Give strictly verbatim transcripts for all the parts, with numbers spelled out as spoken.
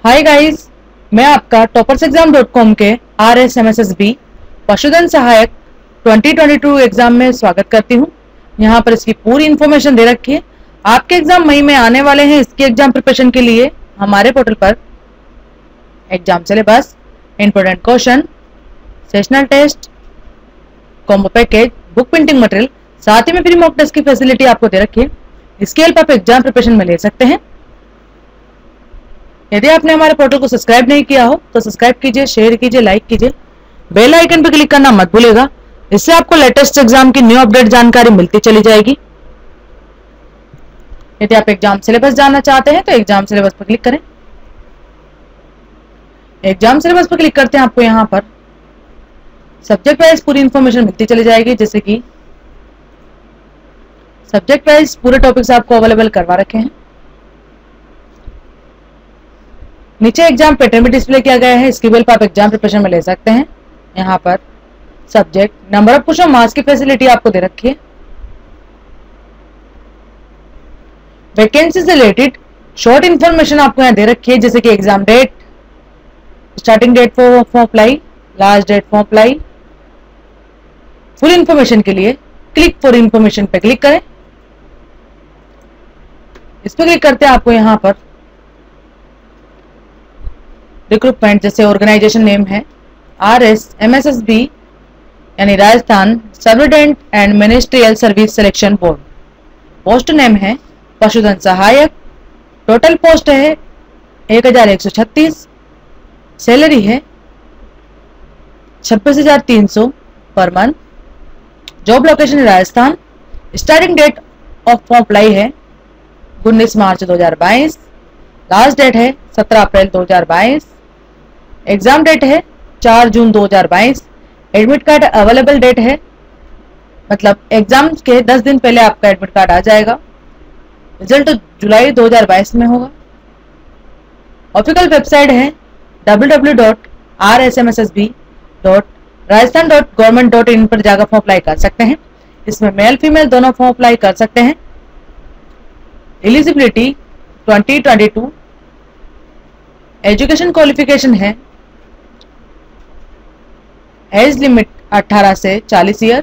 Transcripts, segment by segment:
हाय guys, मैं आपका toppers exam dot com के R S M S S B पशुधन सहायक ट्वेंटी ट्वेंटी टू एग्जाम में स्वागत करती हूं। यहां पर इसकी पूरी इन्फॉर्मेशन दे रखी है। आपके एग्जाम मई में आने वाले हैं। इसकी एग्जाम प्रिपरेशन के लिए हमारे पोर्टल पर exam syllabus, important question, sessional test, combo package, book printing material, साथ ही में फ्री मॉक टेस्ट की फैसिलिटी आपको दे रखी है। इसके हेल्प आप एग्जाम प्रिपरेशन में ले सकते हैं। यदि आपने हमारे पोर्टल को सब्सक्राइब नहीं किया हो तो सब्सक्राइब कीजिए, शेयर कीजिए, लाइक कीजिए, बेल आइकन पर क्लिक करना मत भूलिएगा। इससे आपको लेटेस्ट एग्जाम की न्यू अपडेट जानकारी मिलती चली जाएगी। यदि आप एग्जाम सिलेबस जानना चाहते हैं तो एग्जाम सिलेबस पर क्लिक करें। एग्जाम सिलेबस पर क्लिक करते हैं आपको यहाँ पर सब्जेक्ट वाइज पूरी इंफॉर्मेशन मिलती चली जाएगी। जैसे कि सब्जेक्ट वाइज पूरे टॉपिक्स आपको अवेलेबल करवा रखे हैं। नीचे एग्जाम पैटर्न भी डिस्प्ले किया गया है। इसकी हेल्प आप एग्जाम प्रिपरेशन में ले सकते हैं। यहाँ पर subject, number of question, marks की फैसिलिटी आपको दे रखी है। वैकेंसी से रिलेटेड शॉर्ट इंफॉर्मेशन आपको यहाँ दे रखी है। जैसे कि exam date, starting date for for apply, last date for apply. Full information के लिए क्लिक फॉर इंफॉर्मेशन पे क्लिक करें। इस पर क्लिक करते हैं आपको यहाँ पर रिक्रूटमेंट, जैसे ऑर्गेनाइजेशन नेम है R S M S S B यानी Rajasthan subordinate and ministerial service selection board. Post name है पशुधन सहायक। टोटल पोस्ट है एक हजार एक सौ छत्तीस। सैलरी है छब्बीस हजार तीन सौ पर मंथ। जॉब लोकेशन है Rajasthan. Starting date of form apply है उन्नीस मार्च दो हजार बाईस। लास्ट डेट है सत्रह अप्रैल दो हजार बाईस। एग्जाम डेट है चार जून दो हजार बाईस। एडमिट कार्ड अवेलेबल डेट है, मतलब एग्जाम के दस दिन पहले आपका एडमिट कार्ड आ जाएगा। रिजल्ट तो जुलाई दो हजार बाईस में होगा। ऑफिशियल वेबसाइट है W W W dot R S M S S B dot Rajasthan dot government dot in पर जाकर फॉर्म अप्लाई कर सकते हैं। इसमें मेल फीमेल दोनों फॉर्म अप्लाई कर सकते हैं। Eligibility twenty twenty two. Education qualification है एज लिमिट अठारह से चालीस year.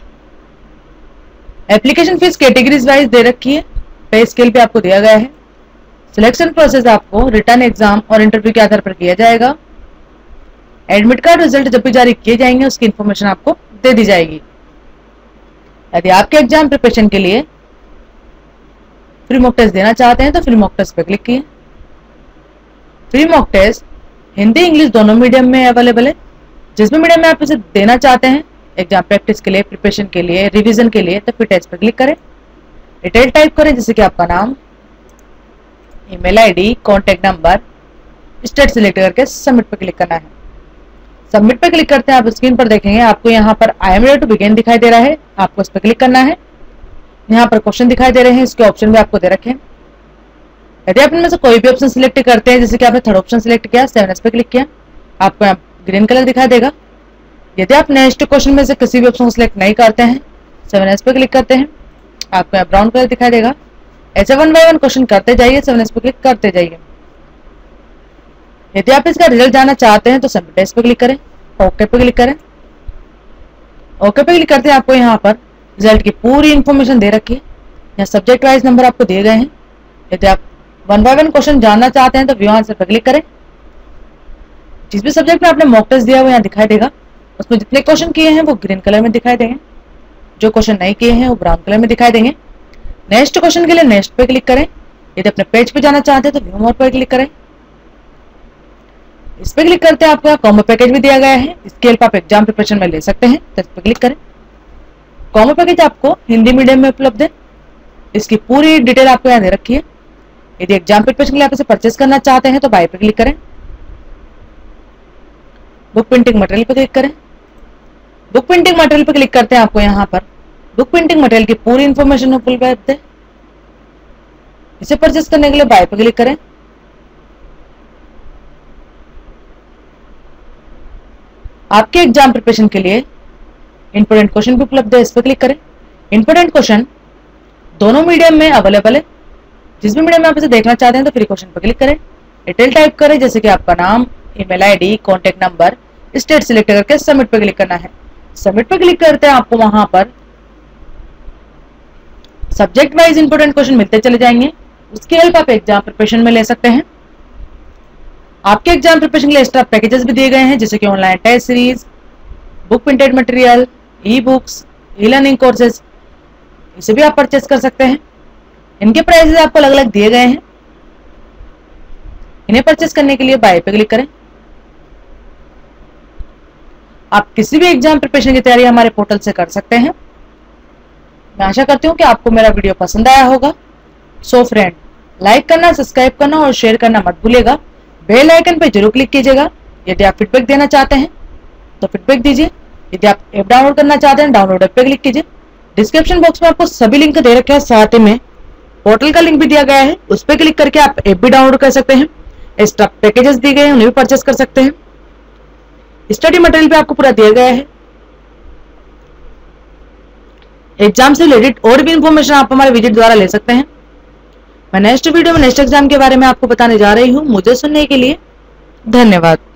Application fees categories wise दे रखी है। पे स्केल पे आपको दिया गया है। सिलेक्शन प्रोसेस आपको रिटर्न एग्जाम और इंटरव्यू के आधार पर किया जाएगा। एडमिट कार्ड रिजल्ट जब भी जारी किए जाएंगे उसकी इंफॉर्मेशन आपको दे दी जाएगी। यदि आपके एग्जाम प्रिपरेशन के लिए फ्री मॉक टेस्ट देना चाहते हैं तो फ्री मॉक टेस्ट पर क्लिक किए। Free mock test Hindi English medium medium में अवेलेबल है। जिस भी मीडियम में आप इसे देना चाहते हैं एग्जाम प्रैक्टिस के लिए, प्रिपरेशन के लिए, रिवीजन के लिए, तो फिर टेस्ट पर क्लिक करें। डिटेल टाइप करें, जैसे कि आपका नाम, email ID, contact number, state select करके सबमिट पर क्लिक करना है। सबमिट पर क्लिक करते हैं आप स्क्रीन पर देखेंगे आपको यहाँ पर I am ready to begin दिखाई दे रहा है। आपको इस पर क्लिक करना है। यहाँ पर क्वेश्चन दिखाई दे रहे हैं, इसके ऑप्शन भी आपको दे रखे हैं। यदि आप इनमें से कोई भी ऑप्शन सिलेक्ट करते हैं, जैसे कि आपने थर्ड ऑप्शन सिलेक्ट किया, सेवन एस पे क्लिक किया, आपको यहाँ ग्रीन कलर दिखाई देगा। यदि आप नेक्स्ट क्वेश्चन में से किसी भी ऑप्शन को सिलेक्ट नहीं करते हैं, सेवन एस पे क्लिक करते हैं, आपको यहाँ ब्राउन कलर दिखाई देगा। ऐसे वन बाय वन क्वेश्चन करते जाइए, सेवन एस पे क्लिक करते जाइए। यदि आप इसका रिजल्ट जानना चाहते हैं तो सबमिट टेस्ट पे क्लिक करें, ओके पे क्लिक करें। ओके पे क्लिक करते हैं आपको यहाँ पर रिजल्ट की पूरी इंफॉर्मेशन दे रखी है। यहाँ सब्जेक्ट वाइज नंबर आपको दिए गए हैं। यदि आप वन बाय वन क्वेश्चन जानना चाहते हैं तो व्यू आंसर पर क्लिक करें। जिस भी सब्जेक्ट में आपने मॉक टेस्ट दिया वो यहाँ दिखाई देगा। उसमें जितने क्वेश्चन किए हैं वो ग्रीन कलर में दिखाई देंगे, जो क्वेश्चन नहीं किए हैं वो ब्राउन कलर में दिखाई देंगे। नेक्स्ट क्वेश्चन के लिए नेक्स्ट पे क्लिक करें। यदि अपने पेज पे जाना चाहते हैं तो व्यू मोर पर क्लिक करें। इस पे क्लिक करते हैं आपको यहाँ कॉम्बो पैकेज भी दिया गया है। इसके हेल्प आप एग्जाम प्रिपरेशन में ले सकते हैं, तो इस पे क्लिक करें। कॉम्बो पैकेज आपको हिंदी मीडियम में उपलब्ध है। इसकी पूरी डिटेल आपको यहाँ दे रखी है। यदि एग्जाम प्रिपरेशन के लिए आप इसे परचेस करना चाहते हैं तो बाय पे क्लिक करें। बुक प्रिंटिंग मटेरियल पे क्लिक करें। बुक प्रिंटिंग मटेरियल पे क्लिक करते हैं आपको यहाँ पर बुक प्रिंटिंग मटेरियल की पूरी इंफॉर्मेशन उपलब्ध है। इसे परचेस करने के लिए बाय पे क्लिक करें। आपके एग्जाम प्रिपरेशन के लिए इंपोर्टेंट क्वेश्चन भी उपलब्ध है, इस पर क्लिक करें। इंपोर्टेंट क्वेश्चन दोनों मीडियम में अवेलेबल है। जिस भी मीडियम में आप इसे देखना चाहते हैं तो फ्री क्वेश्चन पर क्लिक करें। डिटेल टाइप करें, जैसे कि आपका नाम, email ID, contact number, state select करके सबमिट पे क्लिक करना है। सबमिट पे क्लिक करते हैं आपको वहां पर सब्जेक्ट वाइज इंपोर्टेंट क्वेश्चन मिलते चले जाएंगे। उसकी हेल्प आप एग्जाम प्रिपरेशन में ले सकते हैं। आपके एग्जाम प्रिपरेशन के लिए एक्स्ट्रा पैकेजेस भी दिए गए हैं, जैसे कि online test series, book printed material, e books, e learning courses, इसे भी आप परचेस कर सकते हैं। इनके प्राइसेस आपको अलग अलग दिए गए हैं। इन्हें परचेस करने के लिए बाय पे क्लिक करें। आप किसी भी एग्जाम प्रिपरेशन की तैयारी हमारे पोर्टल से कर सकते हैं। मैं आशा करती हूँ कि आपको मेरा वीडियो पसंद आया होगा। सो फ्रेंड, लाइक करना, सब्सक्राइब करना और शेयर करना मत भूलिएगा। बेल आइकन पे जरूर क्लिक कीजिएगा। यदि आप फीडबैक देना चाहते हैं तो फीडबैक दीजिए। यदि आप ऐप डाउनलोड करना चाहते हैं, डाउनलोड ऐप पे क्लिक कीजिए। डिस्क्रिप्शन बॉक्स में आपको सभी लिंक दे रखे हैं, साथ ही में पोर्टल का लिंक भी दिया गया है, उस पर क्लिक करके आप ऐप भी डाउनलोड कर सकते हैं। एक्स्ट्रा पैकेजेस दिए गए हैं, उन्हें भी परचेस कर सकते हैं। स्टडी मटेरियल भी आपको पूरा दिया गया है। एग्जाम से रिलेटेड और भी इंफॉर्मेशन आप हमारे विजिट द्वारा ले सकते हैं। मैं नेक्स्ट वीडियो में नेक्स्ट एग्जाम के बारे में आपको बताने जा रही हूँ। मुझे सुनने के लिए धन्यवाद।